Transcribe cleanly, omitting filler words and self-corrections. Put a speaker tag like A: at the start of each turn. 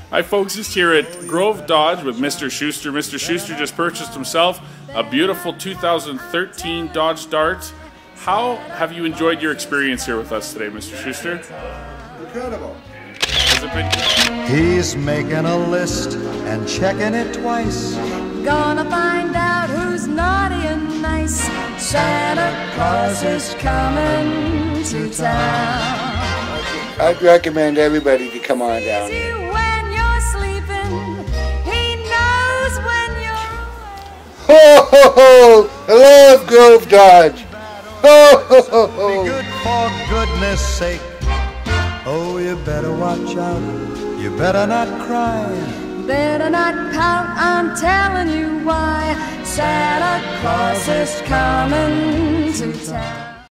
A: Hi folks, just here at Grove Dodge with Mr. Schuster. Mr. Schuster just purchased himself a beautiful 2013 Dodge Dart. How have you enjoyed your experience here with us today, Mr. Schuster?
B: Incredible.
A: Has it been?
C: He's making a list and checking it twice.
D: Gonna find out who's naughty and nice. Santa Claus is coming to town.
B: I'd recommend everybody to come on down here.
D: When you're sleeping, he knows when you're awake.
B: Ho ho ho! I love Grove Dodge. Ho ho ho ho!
C: Be good for goodness sake. Oh, you better watch out. You better not cry.
D: Better not pout, I'm telling you why. Santa Claus is coming to town.